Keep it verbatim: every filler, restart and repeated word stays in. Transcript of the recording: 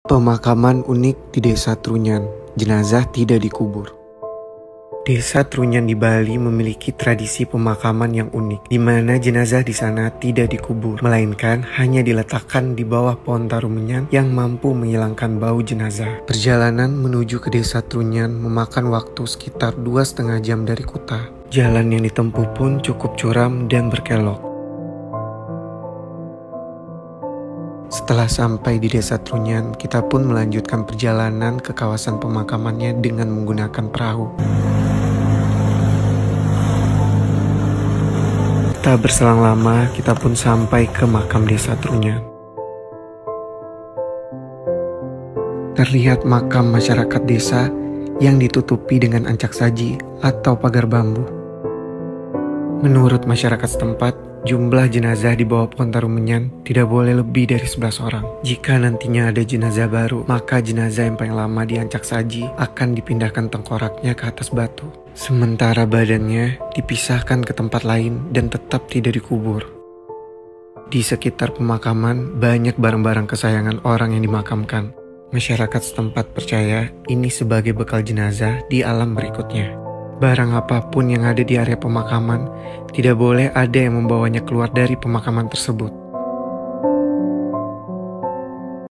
Pemakaman unik di Desa Trunyan, jenazah tidak dikubur. Desa Trunyan di Bali memiliki tradisi pemakaman yang unik, di mana jenazah di sana tidak dikubur, melainkan hanya diletakkan di bawah pohon tarumenyan yang mampu menghilangkan bau jenazah. Perjalanan menuju ke Desa Trunyan memakan waktu sekitar dua setengah jam dari Kuta. Jalan yang ditempuh pun cukup curam dan berkelok. Setelah sampai di Desa Trunyan, kita pun melanjutkan perjalanan ke kawasan pemakamannya dengan menggunakan perahu. Tak berselang lama, kita pun sampai ke makam Desa Trunyan. Terlihat makam masyarakat desa yang ditutupi dengan ancak saji atau pagar bambu. Menurut masyarakat setempat, jumlah jenazah di bawah pohon tarumenyan tidak boleh lebih dari sebelas orang. Jika nantinya ada jenazah baru, maka jenazah yang paling lama diancak saji akan dipindahkan tengkoraknya ke atas batu. Sementara badannya dipisahkan ke tempat lain dan tetap tidak dikubur. Di sekitar pemakaman banyak barang-barang kesayangan orang yang dimakamkan. Masyarakat setempat percaya ini sebagai bekal jenazah di alam berikutnya. Barang apapun yang ada di area pemakaman tidak boleh ada yang membawanya keluar dari pemakaman tersebut.